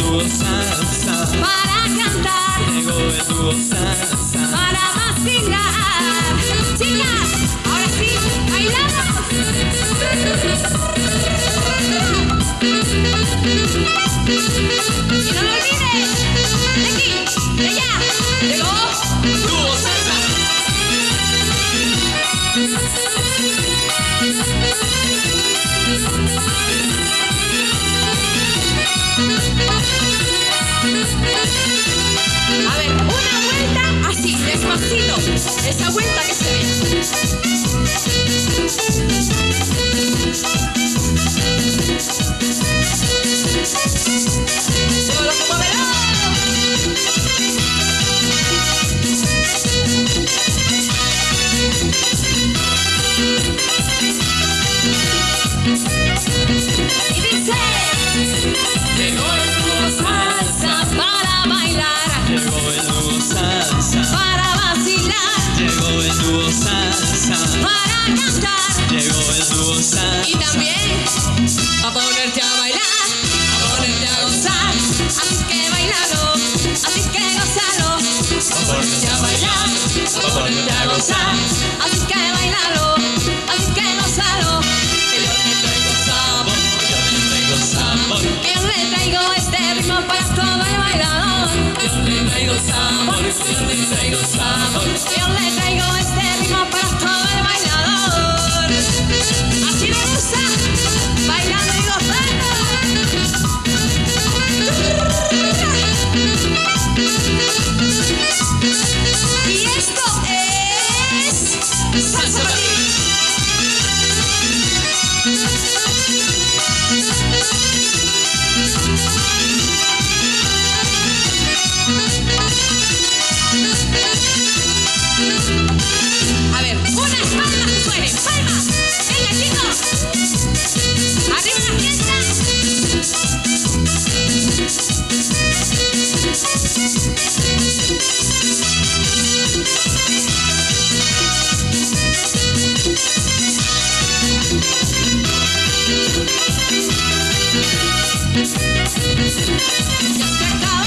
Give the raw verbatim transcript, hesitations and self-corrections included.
dúo salsa para cantar, llegó el dúo salsa para vacilar. Chicas, ahora sí, bailamos. Y no lo olvides, de aquí, de allá, llegó dúo salsa. A ver, una vuelta así, despacito. Esa vuelta que se ve. Todo lo que muévelo. Y dice, Llegó el dúo salsa, para bailar, llegó el dúo salsa, para vacilar, llegó el dúo salsa, para cantar. llegó el dúo salsa. Y también a ponerte a bailar, a ponerte a gozar. Así que bailalo, así que gozalo. A ponerte a bailar, a ponerte a gozar. Así que bailalo, así que gozalo. Que yo le traigo sabor, yo le traigo sabor, Que yo le traigo este ritmo para todo el bailador. yo le traigo sabor, yo le traigo sabor. Que yo le traigo este ritmo para todo el bailador. Así me gusta, bailando y gozando. Y esto es salsa para ti. A ver, unas palmas que suenen, palmas. Venga, chicos. Arriba la fiesta. Ya se acabó